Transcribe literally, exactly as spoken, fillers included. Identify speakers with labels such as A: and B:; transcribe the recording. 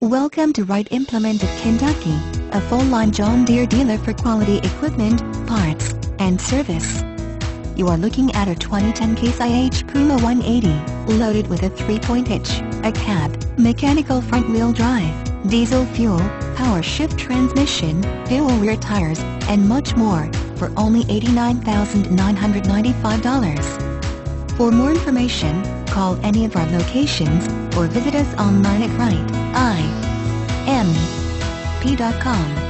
A: Welcome to Wright Implement of Kentucky, a full-line John Deere dealer for quality equipment, parts, and service. You are looking at a twenty ten Case I H Puma one eighty, loaded with a three-point hitch, a cab, mechanical front-wheel drive, diesel fuel, power shift transmission, dual rear tires, and much more, for only eighty-nine thousand nine hundred ninety-five dollars. For more information, call any of our locations, or visit us online at wright I M P dot com.